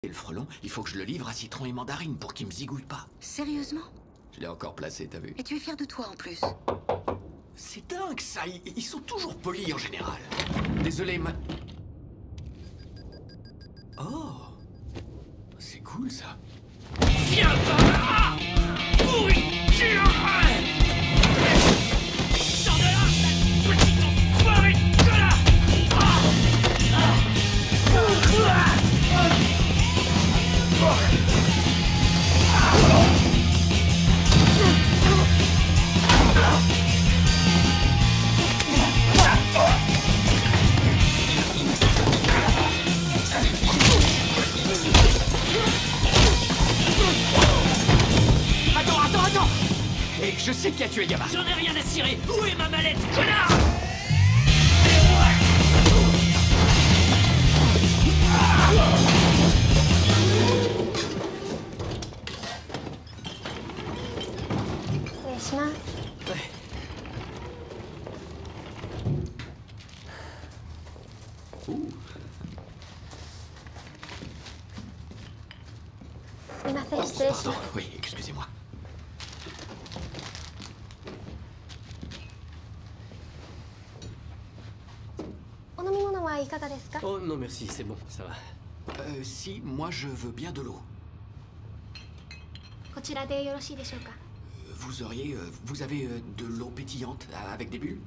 le frelon, il faut que je le livre à Citron et Mandarine pour qu'il me zigouille pas. Sérieusement? Je l'ai encore placé, t'as vu? Et tu es fier de toi en plus. C'est dingue ça, ils sont toujours polis en général. Désolé, Oh, c'est cool ça. Viens par là, pourriture! Sors de là, petit enfoiré de là! Attends! Et je sais qui a tué Yama. J'en ai rien à cirer! Où est ma mallette, connard? Pardon, oui, excusez-moi. Oh non merci, c'est bon, ça va. Si, moi je veux bien de l'eau. Vous avez de l'eau pétillante avec des bulles?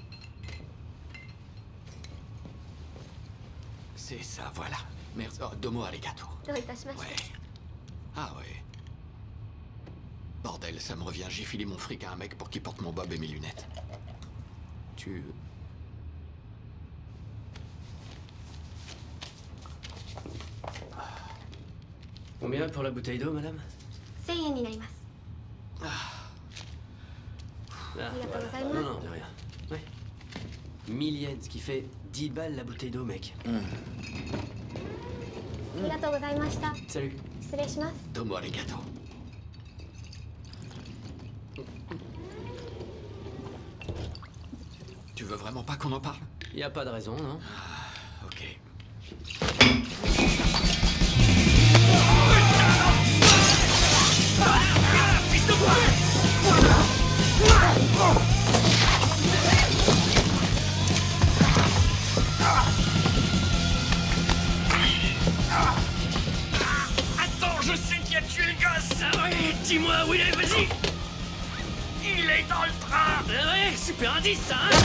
C'est ça, voilà. Merci. Oh, domo arigato. Ouais. Ah ouais. Bordel, ça me revient. J'ai filé mon fric à un mec pour qu'il porte mon bob et mes lunettes. Tu... Combien pour la bouteille d'eau, madame? Ah, voilà. Non, de rien. Ouais. 1000 yens, ce qui fait 10 balles la bouteille d'eau, mec. Salut. Domo arigato. Tu veux vraiment pas qu'on en parle? Y a pas de raison, non? Ok. Attends, je sais qui a tué le gosse! Ah ouais, dis-moi où il est, vas-y! Il est dans le train! Ah ouais, super indice, ça, hein?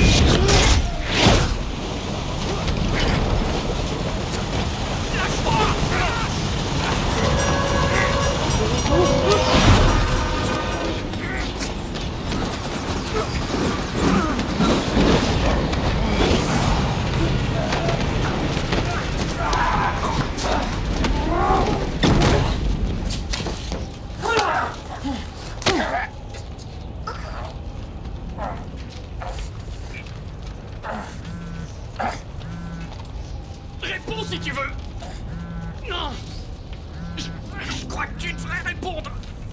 Lâche-moi! Réponds si tu veux! Non! Je crois que tu devrais répondre!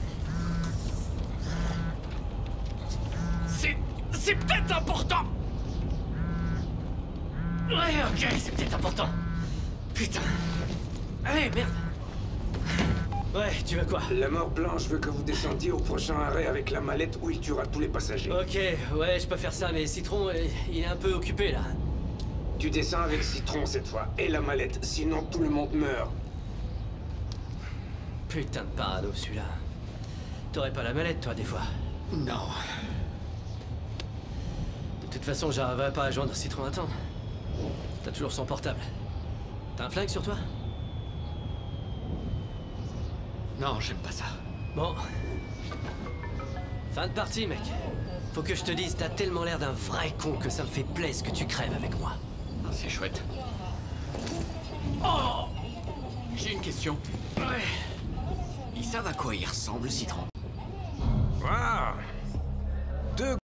C'est peut-être important! Ouais, ok, c'est peut-être important. Putain. Allez, merde. Ouais, tu veux quoi? La mort blanche veut que vous descendiez au prochain arrêt avec la mallette où il tuera tous les passagers. Ok, ouais, je peux faire ça, mais Citron, il est un peu occupé, là. Tu descends avec Citron cette fois, et la mallette, sinon tout le monde meurt. Putain de parado, celui-là. T'aurais pas la mallette, toi, des fois? Non. De toute façon, j'arriverai pas à joindre Citron à temps. T'as toujours son portable. T'as un flingue sur toi? Non, j'aime pas ça. Bon. Fin de partie, mec. Faut que je te dise, t'as tellement l'air d'un vrai con que ça me fait plaisir que tu crèves avec moi. Ah, c'est chouette. Oh! J'ai une question. Ouais. Ils savent à quoi il ressemble, Citron? Waouh!